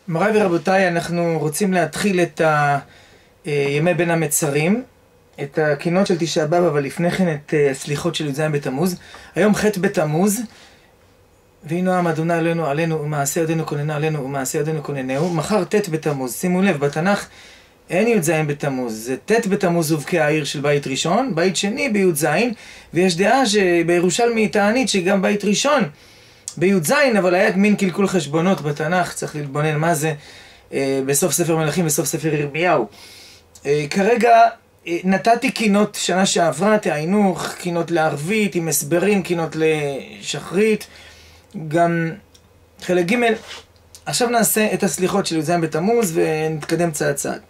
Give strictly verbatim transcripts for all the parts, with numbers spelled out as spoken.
מוריי ורבותיי, אנחנו רוצים להתחיל את ימי בין המצרים, את הקינות של תשעה באב, אבל לפני כן את הסליחות של י"ז בתמוז. היום ח' בתמוז, ויהי נועם אדוני אלוהינו עלינו ומעשה ידינו כוננה עלינו ומעשה ידינו כוננהו. מחר ט' בתמוז. שימו לב, בתנ"ך אין י"ז בתמוז, זה ט' בתמוז הובקעה העיר של בית ראשון, בית שני בי"ז, ויש דעה שבירושלמי תענית שגם בית ראשון בי"ז, אבל היה מין קלקול חשבונות בתנ"ך, צריך להתבונן מה זה אה, בסוף ספר מלכים וסוף ספר ירמיהו. אה, כרגע אה, נתתי קינות שנה שעברה, תעיינו, קינות לערבית עם הסברים, קינות לשחרית, גם חלק ג'. עכשיו נעשה את הסליחות של י"ז בתמוז ונתקדם צעד צעד.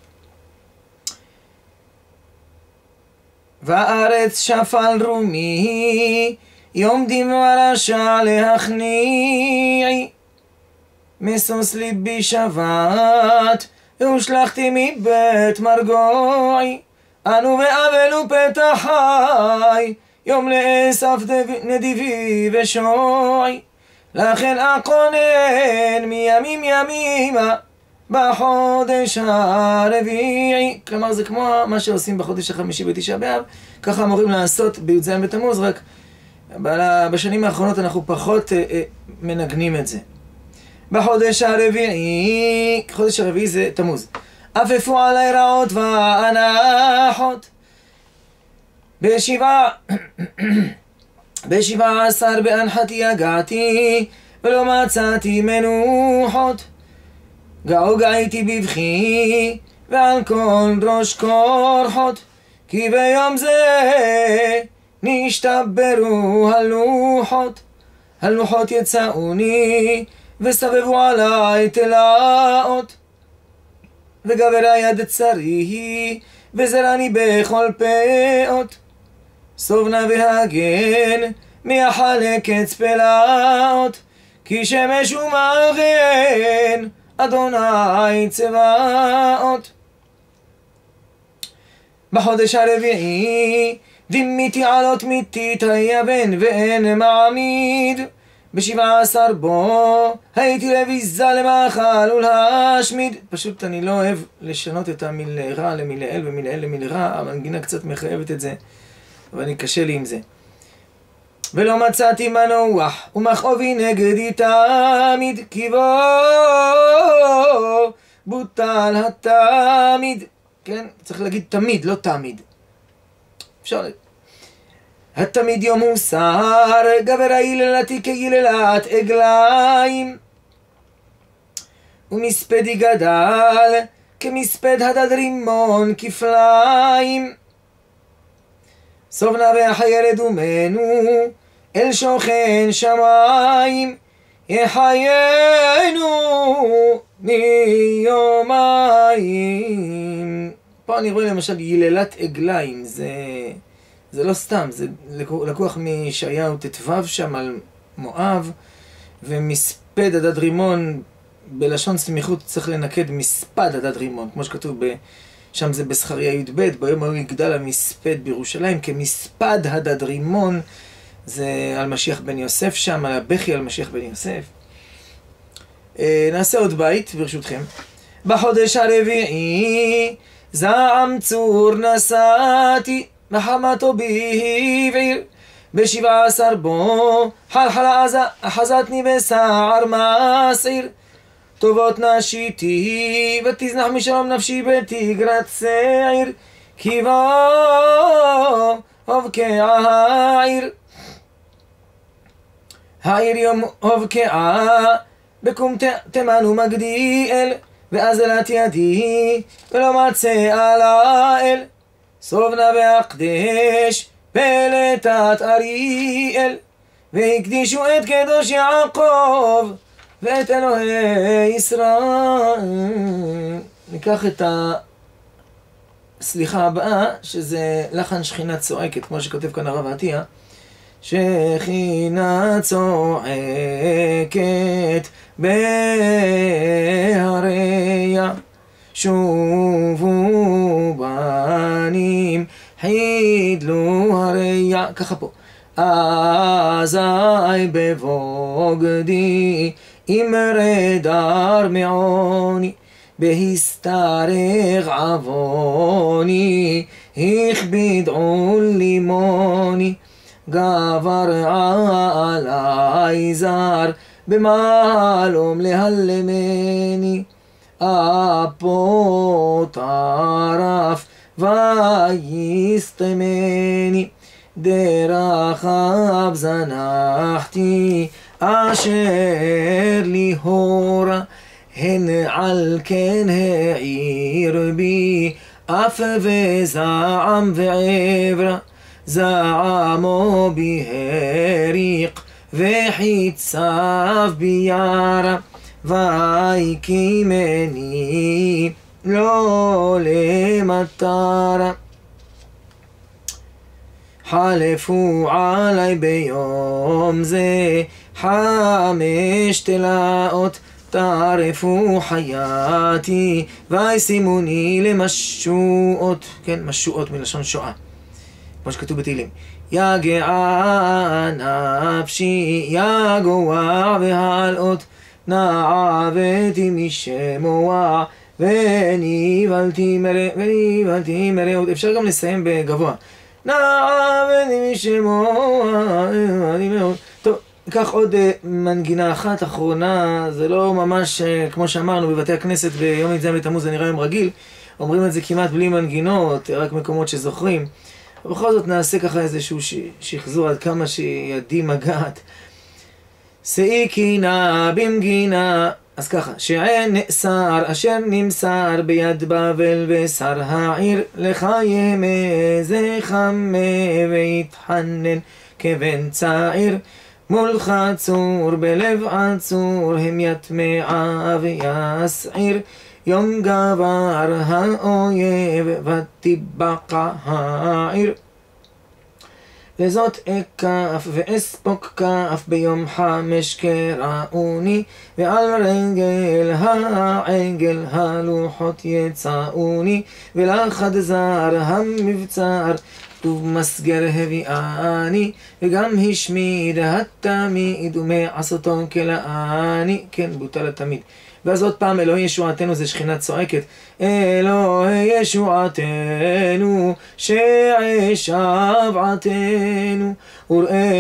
והארץ שפל רומי, יום דמעה רשע להכניעי, משוש ליבי שבת, והושלכתי מבית מרגועי, אנו ואבלו פתח חי, יום לאסף נדיבי ושועי, לכן אקונן מימים ימימה, בחודש הרביעי. כלומר זה כמו מה שעושים בחודש החמישי בתשעה באב, ככה אמורים לעשות בי"ז בתמוז, רק בשנים האחרונות אנחנו פחות אה, אה, מנגנים את זה. בחודש הרביעי, חודש הרביעי זה תמוז, עפפו עלי רעות ואנחות, בשבעה בשבעה עשר באנחתי הגעתי, ולא מצאתי מנוחות, גאוגה הייתי בבכי, ועל כל ראש כורחות, כי ביום זה נשתברו הלוחות, הלוחות יצאוני, וסבבו עלי תלאות, וגבר היד צריhi, וזרני בכל פאות, סובנה והגן, מיחלק עץ פלאות, כי שמש ומגן, אדוני צבאות. בחודש הרביעי, דימיתי עלות מיתית היבן ואין מעמיד, בשבעה עשר בו הייתי לביזה למאכל ולהשמיד. פשוט אני לא אוהב לשנות את המיל רע למיל אל ומיל אל למיל רע, המנגינה קצת מחייבת את זה, אבל אני קשה לי עם זה. ולא מצאתי מנוח ומכאובי נגדי תמיד, כי בו בוטל התמיד. כן, צריך להגיד תמיד, לא תמיד. אפשר להגיד התמיד יום מוסר, גבר היללתי כיללת עגליים, ומספדי גדל כמספד הדד רימון כפליים, סובנה והחיירד ומנו אל שוכן שמיים, יחיינו מיומיים. פה אני רואה למשל יללת עגליים, זה זה לא סתם, זה לקוח מישעיהו ט"ו שם על מואב, ומספד הדד רימון, בלשון סמיכות צריך לנקד מספד הדד רימון, כמו שכתוב ב... שם זה בזכריה י"ב, ביום ההוא יגדל המספד בירושלים, כמספד הדד רימון, זה על משיח בן יוסף שם, על הבכי על משיח בן יוסף. אה, נעשה עוד בית, ברשותכם. בחודש הרביעי, זעם צור נסעתי, וחמתו בהבעיר, בשבעה עשר בו חלחלה עזה אחזתני בסער מסעיר, טובות נשיתי ותזנח משלום נפשי בתגרת שעיר, כי בו הובקעה העיר, העיר יום הובקעה, בקום תימן ומגדיאל, ואזלת ידי ולא מצא על האל, סובנה והקדש פלטת אריאל, והקדישו את קדוש יעקב ואת אלוהי ישראל. ניקח את הסליחה הבאה, שזה לחן שכינה צועקת, כמו שכותב כאן הרב עטיה, שכינה צועקת בהריה, שובו בנים חידלו הריה. ככה פה, אזי בבוגדי אמרי דר מעוני, בהסתרח עווני, הכביד עול לימוני, גבר עלי זר, במעלום להלמני, אפו טרף ויסתמני, דרכיו זנחתי, אשר לי הורה, הן על כן העיר בי, אף וזעם ועברה, זעמו בי הריק, וחיציו בי ירה, ויקימני לא למטרה. חלפו עלי ביום זה חמש תלאות, טרפו חייתי וישימוני למשואות. כן, משואות מלשון שואה, כמו שכתוב בתהילים. יגעה נפשי יגוע והלאות, נעבתי משמוע ונבהלתי מרעות. אפשר גם לסיים בגבוה. נעבתי משמוע ונבהלתי מרעות. טוב, ניקח עוד מנגינה אחת אחרונה. זה לא ממש כמו שאמרנו בבתי הכנסת ביום י"ז בתמוז, זה נראה יום רגיל, אומרים את זה כמעט בלי מנגינות, רק מקומות שזוכרים. ובכל זאת נעשה ככה איזשהו שחזור עד כמה שידי מגעת. שאי קינה במגינה. אז ככה, שעין נאסר אשר נמסר ביד בבל ושר העיר, לחיימה זה חמה ויתחנן כבן צעיר, מול חצור בלב עצור, הם יטמעה ויסעיר, יום גבר האויב ותיבקע העיר. לזאת אקף ואספוק כף ביום חמש קראוני, ועל רגל העגל הלוחות יצאוני, ולחד זר המבצר ובמסגר הביאני, וגם השמיד התמיד ומעשותו כלאני. כן, בוטל התמיד. ואז עוד פעם, אלוהי ישועתנו, זה שכינה צועקת. אלוהי ישועתנו, שעי שבעתנו, וראה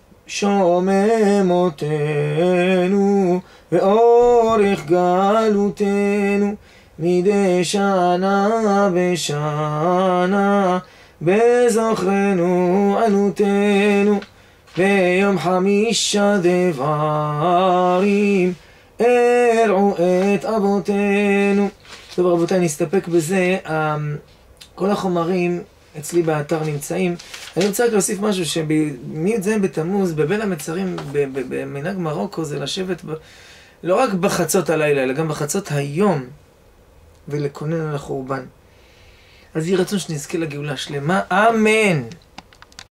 שוממותנו, ואורך גלותנו, מדי שנה בשנה, בזוכרנו ענותנו, ביום חמישה דברים, ארעו את אבותינו. טוב רבותיי, נסתפק בזה. כל החומרים אצלי באתר נמצאים. אני רוצה רק להוסיף משהו, שמי"ז בתמוז בבין המצרים במנהג מרוקו זה לשבת ב... לא רק בחצות הלילה, אלא גם בחצות היום, ולקונן על החורבן. אז יהי רצון שנזכה לגאולה שלמה, אמן.